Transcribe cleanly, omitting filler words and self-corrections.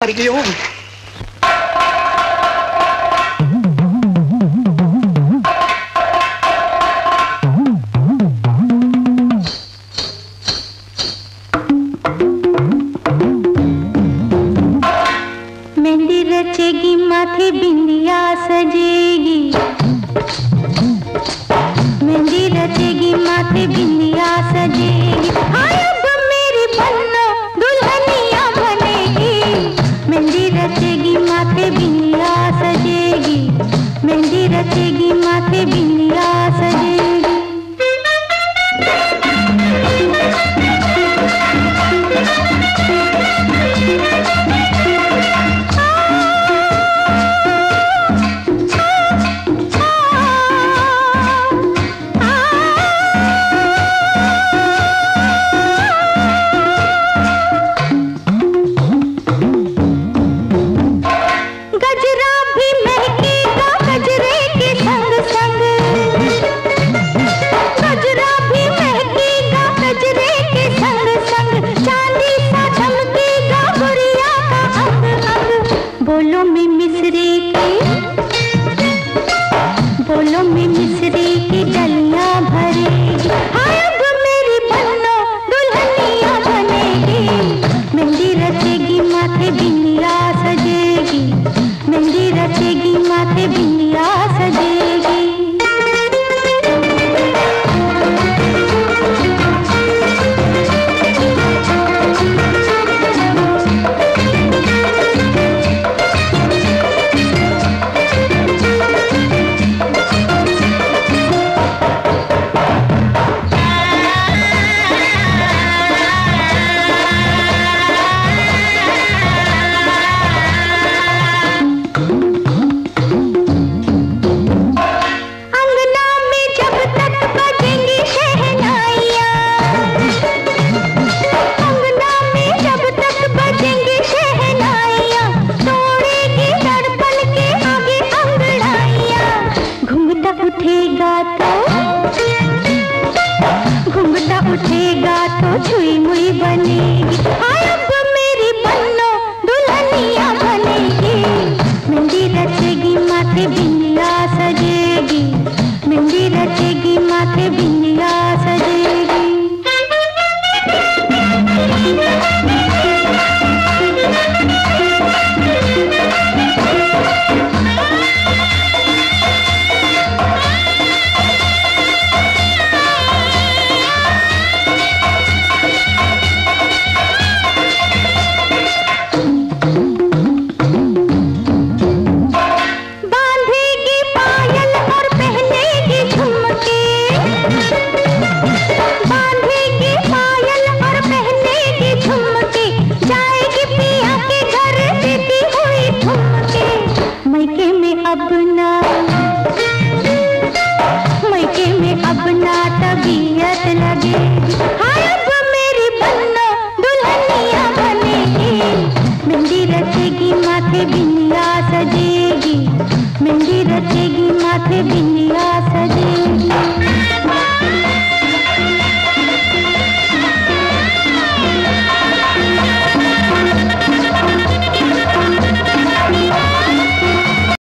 मर गई हूँ। मेहंदी रचेगी माथे बिंदिया सजेगी, मेहंदी रचेगी माथे बिंदिया सजेगी। हाय अब मेरी बन्नो दुल्हनिया बनेगी, मेहंदी रचेगी माथे बिंदिया सजेगी, मेहंदी रचेगी माथे बिंदिया सजेगी। बोलो में मिसरी की डलियां भरेगी। हाय अब मेरी बन्नो दुल्हनिया बनेगी, मेहंदी रचेगी माथे बिंदिया सजेगी, मेहंदी रचेगी माथे बिंदिया सजेगी। उठेगा तो छुई मुई बनेगी। हाय अब मेरी बन्नो दुल्हनिया बनेगी, मेहंदी रचेगी माथे बिंदिया सजेगी, मेहंदी रचेगी माथे बिंदिया सजेगी। अपना तबीयत लगेगी। हाय अब मेरी बन्नो दुल्हनिया बनेगी, मेहंदी रचेगी माथे बिंदिया सजेगी, मेहंदी रचेगी माथे बिंदिया सजेगी।